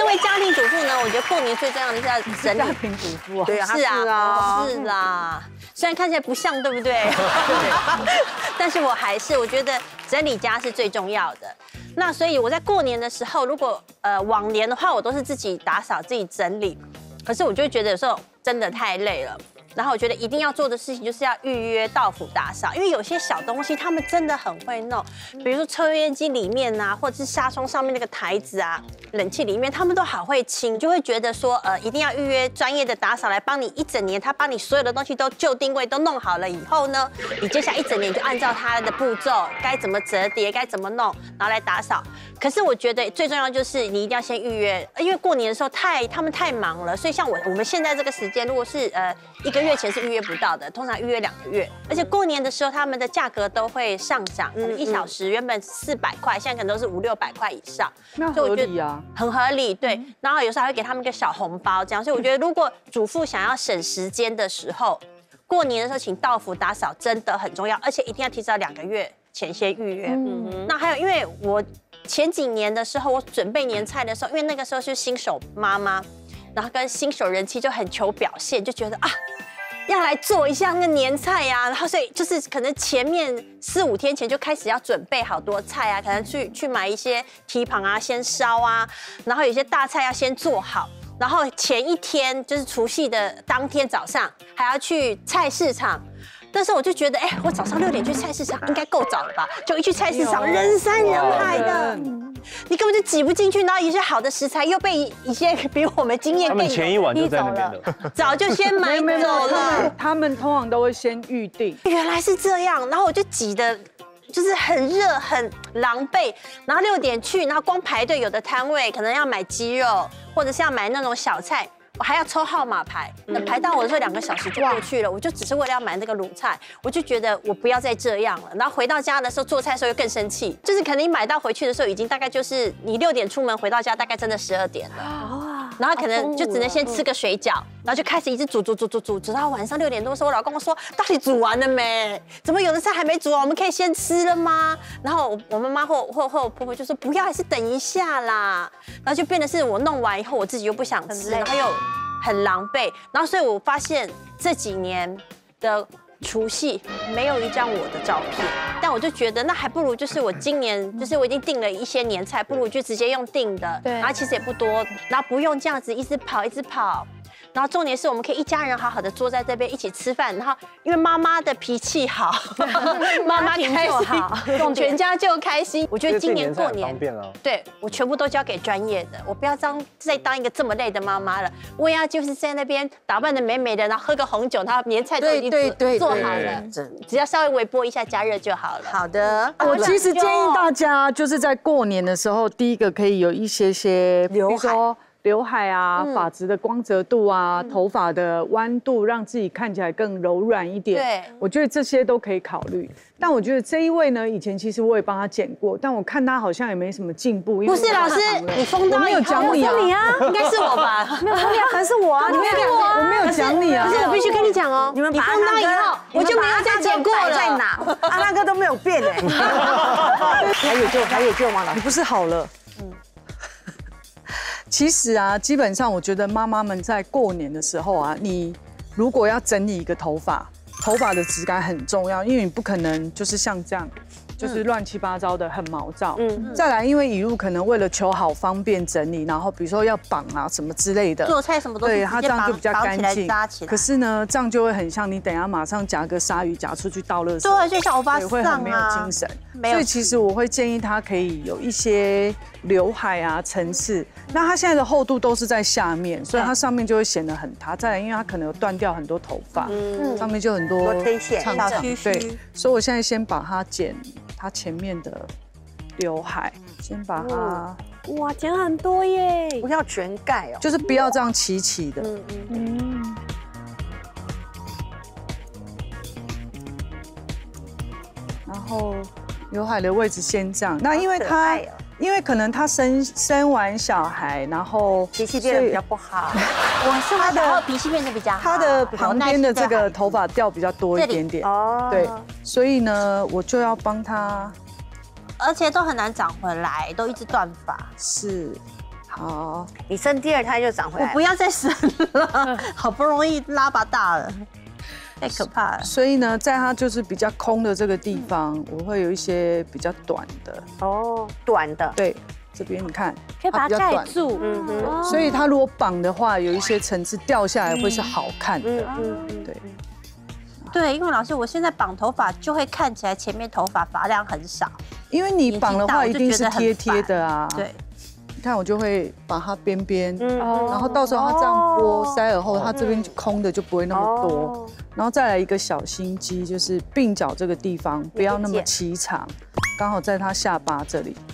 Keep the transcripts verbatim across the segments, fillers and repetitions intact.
身为家庭主妇呢，我觉得过年最重要的是要整理。 家庭主妇啊， 对啊， 是啊， 是是啦。虽然看起来不像，对不对？但是我还是我觉得整理家是最重要的。那所以我在过年的时候，如果呃往年的话，我都是自己打扫、自己整理，可是我就会觉得有时候真的太累了。然后我觉得一定要做的事情就是要预约到府打扫，因为有些小东西他们真的很会弄，比如说抽油烟机里面啊，或者是纱窗上面那个台子啊，冷气里面他们都好会清，就会觉得说呃一定要预约专业的打扫来帮你一整年，他帮你所有的东西都就定位都弄好了以后呢，你接下来一整年就按照他的步骤该怎么折叠该怎么弄，然后来打扫。可是我觉得最重要就是你一定要先预约，因为过年的时候太他们太忙了，所以像我我们现在这个时间，如果是呃一个月前是预约不到的，通常预约两个月，而且过年的时候他们的价格都会上涨，可能一小时原本四百块，现在可能都是五六百块以上， 那合理啊， 很合理，对。然后有时候还会给他们一个小红包，这样，所以我觉得如果主妇想要省时间的时候，过年的时候请到府打扫真的很重要，而且一定要提早两个月前先预约。嗯，那还有因为我前几年的时候，我准备年菜的时候，因为那个时候是新手妈妈，然后跟新手人妻就很求表现，就觉得啊。要来做一下那个年菜呀、啊，然后所以就是可能前面四五天前就开始要准备好多菜啊，可能去去买一些蹄膀啊，先烧啊，然后有些大菜要先做好，然后前一天就是除夕的当天早上还要去菜市场。但是我就觉得，哎、欸，我早上六点去菜市场应该够早了吧？就一去菜市场，人山人海的，你根本就挤不进去。然后一些好的食材又被一些比我们经验更他们前一晚就在那边了， 早就先买走了。 他们通常都会先预定。 原来是这样，然后我就挤的。就是很热很狼狈，然后六点去，然后光排队，有的摊位可能要买鸡肉，或者是要买那种小菜，我还要抽号码牌，那排到我的时候两个小时就过去了，我就只是为了要买那个卤菜，我就觉得我不要再这样了。然后回到家的时候做菜的时候又更生气，就是可能你买到回去的时候已经大概就是你六点出门回到家大概真的十二点了。然后可能就只能先吃个水饺，然后就开始一直煮煮煮煮煮，煮到晚上六点多的时候，我老公说：“到底煮完了没？怎么有的菜还没煮完？我们可以先吃了吗？”然后我我妈妈或或或我婆婆就说：“不要，还是等一下啦。”然后就变得是我弄完以后，我自己又不想吃，然后又很狼狈。然后所以我发现这几年的除夕没有一张我的照片，但我就觉得那还不如就是我今年就是我已经订了一些年菜，不如就直接用订的，然后其实也不多，然后不用这样子一直跑一直跑。然后重点是我们可以一家人好好的坐在这边一起吃饭，然后因为妈妈的脾气好，妈妈开心，全家就开心。我觉得今年过年，对我全部都交给专业的，我不要当再当一个这么累的妈妈了。我要就是在那边打扮的美美的，然后喝个红酒，然后年菜都已经做好了，只要稍微微波一下加热就好了。 好的， 我其实建议大家就是在过年的时候，第一个可以有一些些刘海。 刘海啊，发质的光泽度啊，头发的弯度，让自己看起来更柔软一点。 对， 我觉得这些都可以考虑。但我觉得这一位呢，以前其实我也帮他剪过，但我看他好像也没什么进步。 不是老师，你封刀我没有讲你啊， 应该是我吧？ 没有封刀，可能是我啊，你没有讲我， 我没有讲你啊。 可是我必须跟你讲哦， 你们你封刀以后，我就没有再剪过了。 在哪？阿拉哥都没有变哎。还有救，还有救吗？老师， 你不是好了？嗯。其实啊，基本上我觉得妈妈们在过年的时候啊，你如果要整理一个头发，头发的质感很重要，因为你不可能就是像这样，就是乱七八糟的很毛躁。嗯。再来，因为以路可能为了求好方便整理，然后比如说要绑啊什么之类的， 做菜什么都对它这样就比较干净。 起来可是呢，这样就会很像你等一下马上夹个鲨鱼夹出去倒垃圾， 对，就像欧巴桑啊， 会很没有精神。所以其实我会建议他可以有一些刘海啊层次。那它现在的厚度都是在下面，所以它上面就会显得很塌。再来，因为它可能有断掉很多头发，嗯，上面就很多黑线、 长长。对，所以我现在先把它剪它前面的刘海，先把它哇剪很多耶， 不要全盖哦， 就是不要这样齐齐的。嗯嗯。然后刘海的位置先这样，那因为它。因为可能他生生完小孩，然后脾气变得比较不好。 我是他的脾气变得比较好， 他的旁边的这个头发掉比较多一点点。哦，对，所以呢，我就要帮他， 而且都很难长回来，都一直断发。 是， 好， 你生第二胎就长回来了。 我不要再生了，好不容易拉拔大了，太可怕了。 所以呢，在它就是比较空的这个地方，我会有一些比较短的。 哦，短的。 对，这边你看， 可以把它盖住。 嗯哼。 所以它如果绑的话，有一些层次掉下来会是好看的。 嗯嗯嗯， 对。 对，因为老师，我现在绑头发就会看起来前面头发发量很少， 因为你绑的话一定是贴贴的啊。 对。 你看，我就会把它边边， 嗯然后到时候它这样拨塞耳后，它这边空的就不会那么多。然后再来一个小心机，就是鬓角这个地方不要那么齐长，刚好在它下巴这里。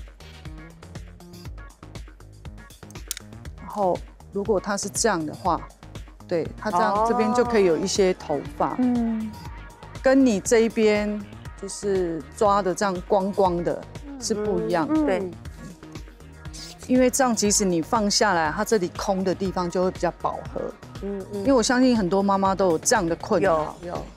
然后如果它是这样的话，对它这样这边就可以有一些头发，嗯，跟你这一边就是抓的这样光光的是不一样的。 对。 因为这样，即使你放下来，它这里空的地方就会比较饱和。嗯嗯。因为我相信很多妈妈都有这样的困扰。 有有。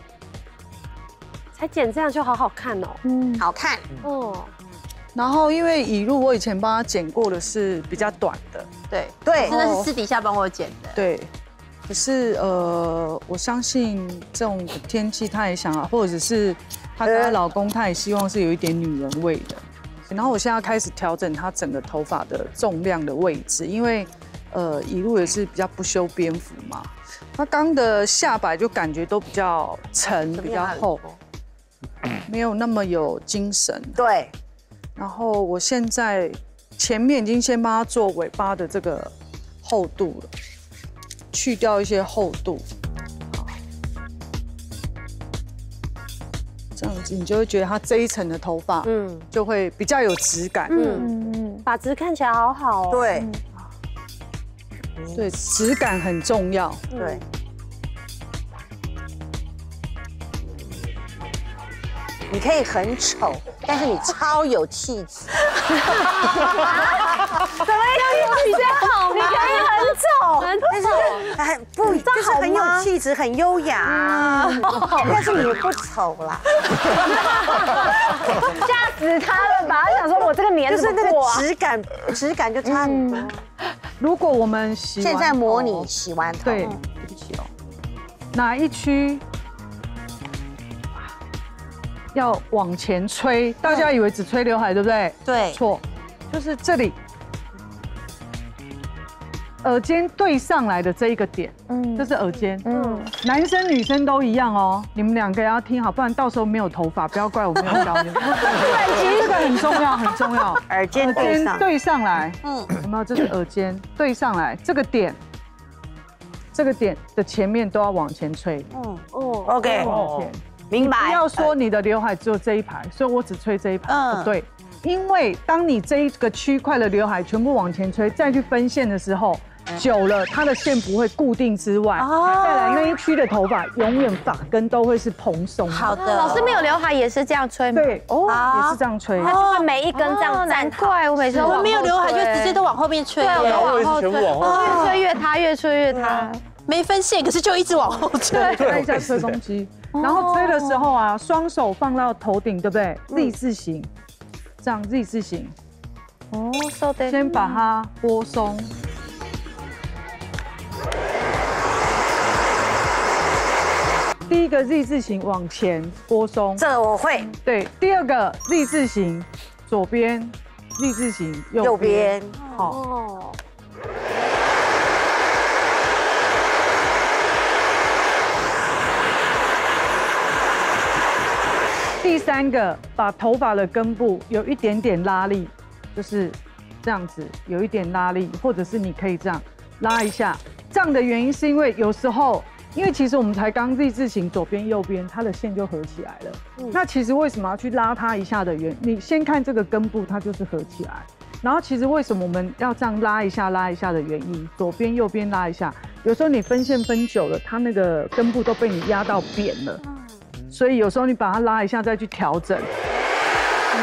才剪这样就好好看哦。 嗯，好看。 哦。 然后，因为以露我以前帮她剪过的是比较短的。 对对。 真的是私底下帮我剪的。 对。可是呃，我相信这种天气，她也想啊，或者是她跟她老公，她也希望是有一点女人味的。然后我现在开始调整她整个头发的重量的位置，因为呃，以露也是比较不修边幅嘛，她刚的下摆就感觉都比较沉，比较厚，没有那么有精神。 对。 然后我现在前面已经先帮她做尾巴的这个厚度了，去掉一些厚度。这样子，你就会觉得它这一层的头发，嗯，就会比较有质感， 嗯嗯，发质看起来好好哦。 对， 对，质感很重要。 对。你可以很丑，但是你超有气质。 怎么样比较好？你可以很丑，很丑，很不就是很有气质，很优雅。但是你不丑啦。 吓死他了吧？他想说我这个年就是那个质感，质感就差很多。 如果我们洗现在模拟洗完头， 对，对不起哦，哪一区？要往前吹，大家以为只吹刘海，对不对？ 对， 错，就是这里，耳尖对上来的这一个点，嗯，这是耳尖，嗯，男生女生都一样哦，你们两个要听好，不然到时候没有头发，不要怪我没有教你们。这个很重要，很重要， 耳尖对上， 对上来，嗯，有没有？这是耳尖对上来，这个点，这个点的前面都要往前吹，嗯， 哦 ，OK， 往前。 明白。 不要说你的刘海只有这一排，所以我只吹这一排，不对。因为当你这一个区块的刘海全部往前吹，再去分线的时候，久了它的线不会固定之外，再来那一区的头发永远发根都会是蓬松。 好的， 老师没有刘海也是这样吹吗？ 对，哦，也是这样吹。 它就会每一根这样站。难怪我每次我没有刘海就直接都往后面吹， 对，我往后全部往后， 越吹越塌，越吹越塌。 没分线，可是就一直往后吹。 对，按一下吹风机。然后吹的时候啊，双手放到头顶，对不对 ？Z 字形，这样 Z 字形。 哦，收的。 先把它拨松。第一个 Z 字形往前拨松， 这个我会。 对，第二个 Z 字形左边 ，Z 字形右边。 好。第三个，把头发的根部有一点点拉力，就是这样子，有一点拉力，或者是你可以这样拉一下。这样的原因是因为有时候，因为其实我们才刚 Z 字形左边右边，它的线就合起来了。嗯、那其实为什么要去拉它一下的原因？你先看这个根部，它就是合起来。然后其实为什么我们要这样拉一下拉一下的原因，左边右边拉一下，有时候你分线分久了，它那个根部都被你压到扁了。所以有时候你把它拉一下，再去调整。嗯。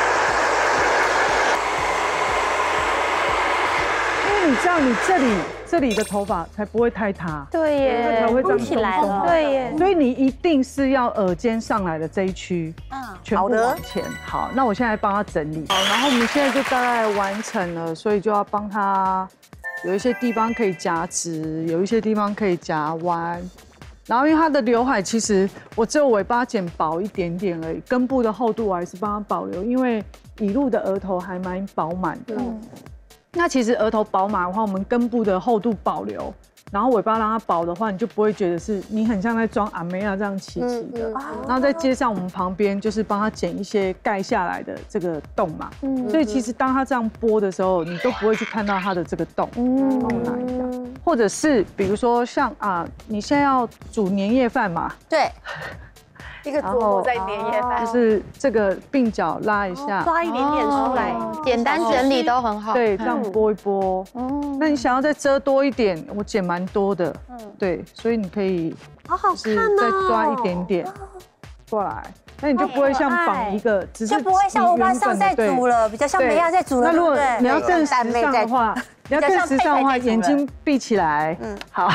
因为你知道，你这里这里的头发才不会太塌， 对耶， 它才会这样起来了。 对耶， 所以你一定是要耳尖上来的这一区， 嗯， 全部好的往前。好，那我现在帮他整理。好，然后我们现在就大概完成了，所以就要帮他有一些地方可以夹直，有一些地方可以夹弯。然后因为他的刘海其实我只有尾巴剪薄一点点而已，根部的厚度我还是帮他保留，因为以露的额头还蛮饱满的。嗯，那其实额头饱满的话，我们根部的厚度保留。然后尾巴让它薄的话，你就不会觉得是你很像在装阿梅亚这样齐齐的。然后再接上我们旁边就是帮它剪一些盖下来的这个洞嘛。所以其实当它这样拨的时候，你都不会去看到它的这个洞。嗯，拿一下，或者是比如说像啊，你现在要煮年夜饭嘛？ 对。 一个琢磨在年夜饭， 就是这个鬓角拉一下， 抓一点点出来， 简单整理都很好。 对，这样拨一拨。哦，那你想要再遮多一点，我剪蛮多的。嗯，对，所以你可以， 好好看哦， 再抓一点点过来，那你就不会像绑一个，只是就不会像欧巴桑在煮了，比较像梅亚在煮了。 那如果你要更时尚的话，你要更时尚的话，眼睛闭起来。嗯，好，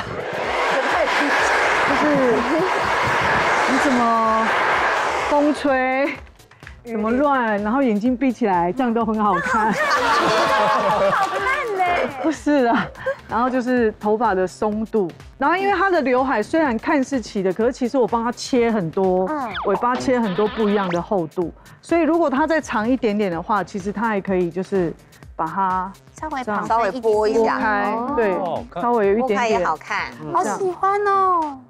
就是你怎么风吹，怎么乱，然后眼睛闭起来，这样都很好看。 好看呢， 不是的，然后就是头发的松度，然后因为它的刘海虽然看似齐的，可是其实我帮它切很多，尾巴切很多不一样的厚度，所以如果它再长一点点的话，其实它还可以就是把它稍微稍微拨一下， 开，对，稍微有一点点也好看， 好喜欢哦，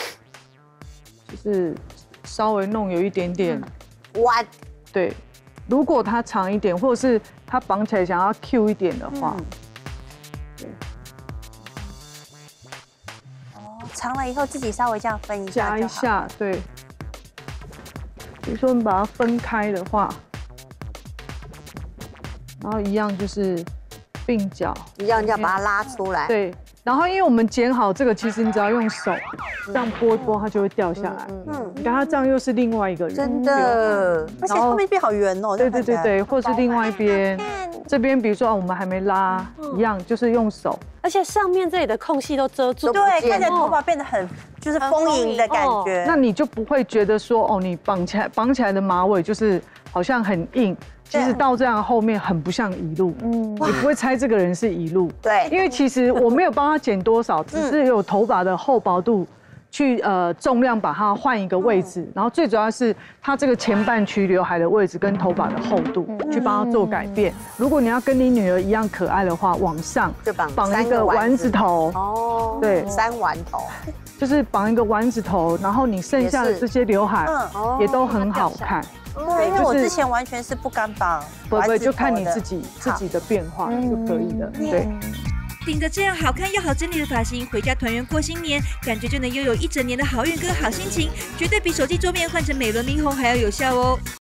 就是稍微弄有一点点弯， 对，如果它长一点，或者是它绑起来想要 Q 一点的话。对， 哦，长了以后自己稍微这样分一下， 夹一下，对。比如说你把它分开的话，然后一样就是鬓角， 一样要把它拉出来。 对，然后因为我们剪好这个，其实你只要用手这样拨一拨，它就会掉下来。嗯，你看它这样又是另外一个人， 真的，而且后面变好圆哦。 对对对对，或是另外一边。这边比如说我们还没拉，一样就是用手， 而且上面这里的空隙都遮住， 对，看起来头发变得很就是丰盈的感觉。 那你就不会觉得说哦，你绑起来绑起来的马尾就是好像很硬，其实到这样后面很不像一路，嗯，你不会猜这个人是一路， 对， 因为其实我没有帮他剪多少，只是有头发的厚薄度。去呃重量把它换一个位置，然后最主要是它这个前半区刘海的位置跟头发的厚度，去帮它做改变。如果你要跟你女儿一样可爱的话，往上就绑绑一个丸子头， 哦， 对， 三丸头， 就是绑一个丸子头，然后你剩下的这些刘海也都很好看。 对，因为我之前完全是不敢绑， 不不，就看你自己自己的变化就可以了，对。 顶着这样好看又好整理的发型，回家团圆过新年，感觉就能拥有一整年的好运跟好心情，绝对比手机桌面换成美轮明宏还要有效哦。